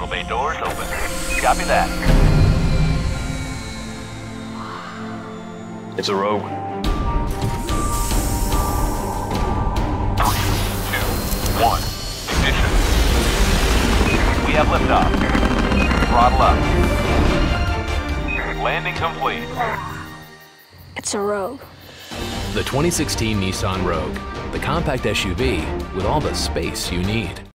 Shuttle bay doors open. Copy that. It's a Rogue. 3, 2, 1. Ignition. We have liftoff. Throttle up. Landing complete. It's a Rogue. The 2016 Nissan Rogue, the compact SUV with all the space you need.